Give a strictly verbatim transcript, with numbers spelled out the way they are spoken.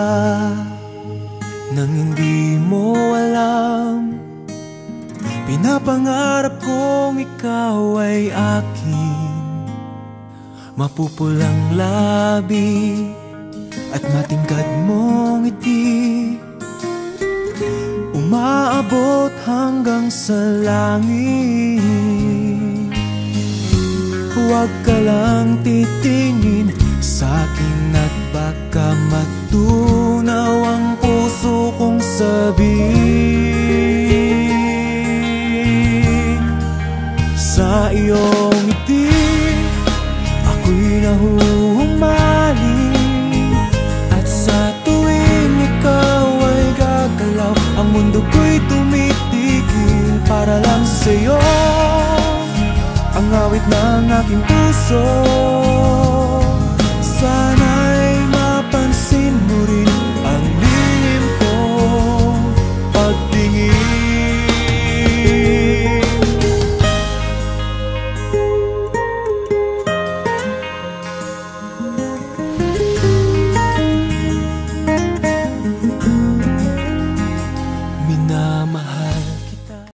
nang hindi mo alam. Pinapangarap kong ikaw ay akin, mapupulang labi at matingkad mong ngiti, umaabot hanggang sa langit. Huwag ka lang titingin sa'kin at baka matunaw ang puso kong sabik. Sa iyong ngiti ako'y nahuhumaling, at sa tuwing ikaw ay gagalaw, ang mundo ko'y tumitigil para lang sa'yo. Ang awit ng aking puso, sana